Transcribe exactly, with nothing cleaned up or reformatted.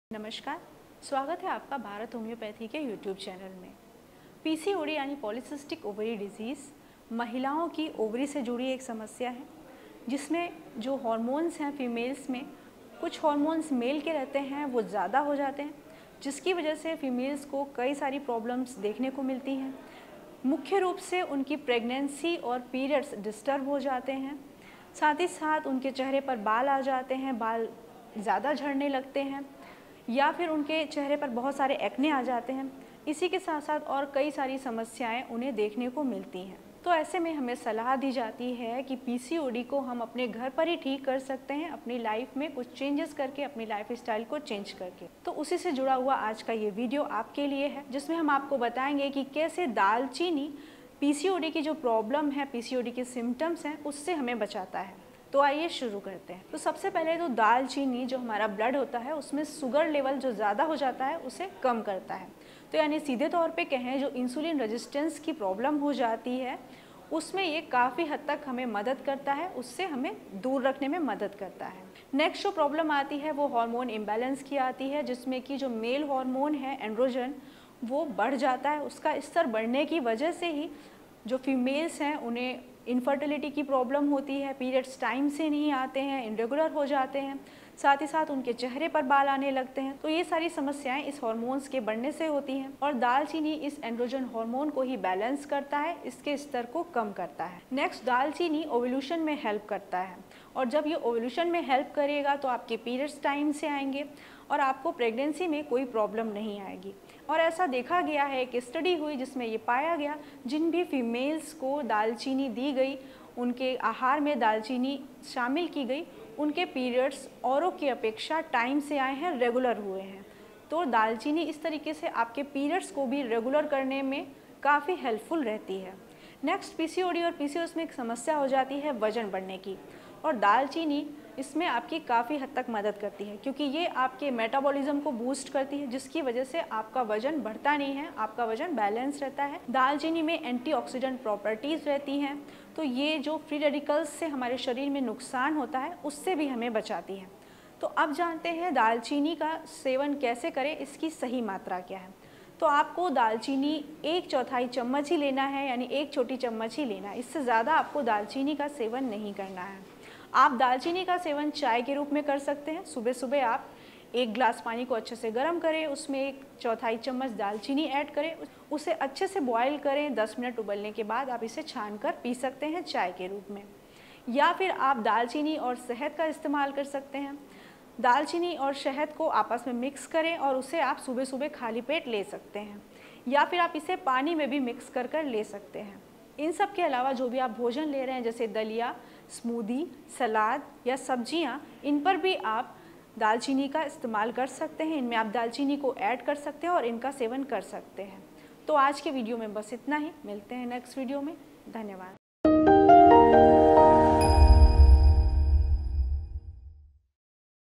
नमस्कार, स्वागत है आपका भारत होम्योपैथी के यूट्यूब चैनल में। पीसीओडी यानी पॉलीसिस्टिक ओवरी डिजीज़ महिलाओं की ओवरी से जुड़ी एक समस्या है, जिसमें जो हार्मोन्स हैं फीमेल्स में, कुछ हार्मोन्स मेल के रहते हैं वो ज़्यादा हो जाते हैं, जिसकी वजह से फीमेल्स को कई सारी प्रॉब्लम्स देखने को मिलती हैं। मुख्य रूप से उनकी प्रेगनेंसी और पीरियड्स डिस्टर्ब हो जाते हैं, साथ ही साथ उनके चेहरे पर बाल आ जाते हैं, बाल ज़्यादा झड़ने लगते हैं या फिर उनके चेहरे पर बहुत सारे एक्ने आ जाते हैं। इसी के साथ साथ और कई सारी समस्याएं उन्हें देखने को मिलती हैं। तो ऐसे में हमें सलाह दी जाती है कि पीसीओडी को हम अपने घर पर ही ठीक कर सकते हैं, अपनी लाइफ में कुछ चेंजेस करके, अपनी लाइफ स्टाइल को चेंज करके। तो उसी से जुड़ा हुआ आज का ये वीडियो आपके लिए है, जिसमें हम आपको बताएंगे कि कैसे दालचीनी पीसीओडी की जो प्रॉब्लम है, पीसीओडी के सिम्टम्स हैं, उससे हमें बचाता है। तो आइए शुरू करते हैं। तो सबसे पहले तो दालचीनी जो हमारा ब्लड होता है उसमें शुगर लेवल जो ज़्यादा हो जाता है उसे कम करता है। तो यानी सीधे तौर पे कहें, जो इंसुलिन रेजिस्टेंस की प्रॉब्लम हो जाती है उसमें ये काफ़ी हद तक हमें मदद करता है, उससे हमें दूर रखने में मदद करता है। नेक्स्ट जो प्रॉब्लम आती है वो हार्मोन इम्बैलेंस की आती है, जिसमें कि जो मेल हार्मोन है एंड्रोजन वो बढ़ जाता है। उसका स्तर बढ़ने की वजह से ही जो फीमेल्स हैं उन्हें इनफर्टिलिटी की प्रॉब्लम होती है, पीरियड्स टाइम से नहीं आते हैं, इरेगुलर हो जाते हैं, साथ ही साथ उनके चेहरे पर बाल आने लगते हैं। तो ये सारी समस्याएं इस हार्मोन्स के बढ़ने से होती हैं और दालचीनी इस एंड्रोजन हार्मोन को ही बैलेंस करता है, इसके स्तर को कम करता है। नेक्स्ट, दालचीनी ओव्यूलेशन में हेल्प करता है और जब ये ओव्यूलेशन में हेल्प करेगा तो आपके पीरियड्स टाइम से आएंगे और आपको प्रेगनेंसी में कोई प्रॉब्लम नहीं आएगी। और ऐसा देखा गया है, एक स्टडी हुई जिसमें ये पाया गया, जिन भी फीमेल्स को दालचीनी दी गई, उनके आहार में दालचीनी शामिल की गई, उनके पीरियड्स औरों की अपेक्षा टाइम से आए हैं, रेगुलर हुए हैं। तो दालचीनी इस तरीके से आपके पीरियड्स को भी रेगुलर करने में काफ़ी हेल्पफुल रहती है। नेक्स्ट, पीसीओडी और पीसीओएस में एक समस्या हो जाती है वज़न बढ़ने की, और दालचीनी इसमें आपकी काफ़ी हद तक मदद करती है, क्योंकि ये आपके मेटाबॉलिज्म को बूस्ट करती है, जिसकी वजह से आपका वजन बढ़ता नहीं है, आपका वजन बैलेंस रहता है। दालचीनी में एंटीऑक्सीडेंट प्रॉपर्टीज़ रहती हैं, तो ये जो फ्री रेडिकल्स से हमारे शरीर में नुकसान होता है उससे भी हमें बचाती है। तो अब जानते हैं दालचीनी का सेवन कैसे करें, इसकी सही मात्रा क्या है। तो आपको दालचीनी एक चौथाई चम्मच ही लेना है, यानी एक छोटी चम्मच ही लेना है, इससे ज़्यादा आपको दालचीनी का सेवन नहीं करना है। आप दालचीनी का सेवन चाय के रूप में कर सकते हैं। सुबह सुबह आप एक गिलास पानी को अच्छे से गर्म करें, उसमें एक चौथाई चम्मच दालचीनी ऐड करें, उसे अच्छे से बॉईल करें। दस मिनट उबलने के बाद आप इसे छानकर पी सकते हैं चाय के रूप में। या फिर आप दालचीनी और शहद का इस्तेमाल कर सकते हैं। दालचीनी और शहद को आपस में मिक्स करें और उसे आप सुबह सुबह खाली पेट ले सकते हैं, या फिर आप इसे पानी में भी मिक्स कर कर ले सकते हैं। इन सब के अलावा जो भी आप भोजन ले रहे हैं, जैसे दलिया, स्मूदी, सलाद या सब्जियां, इन पर भी आप दालचीनी का इस्तेमाल कर सकते हैं। इनमें आप दालचीनी को ऐड कर सकते हैं और इनका सेवन कर सकते हैं। तो आज के वीडियो में बस इतना ही। मिलते हैं नेक्स्ट वीडियो में। धन्यवाद।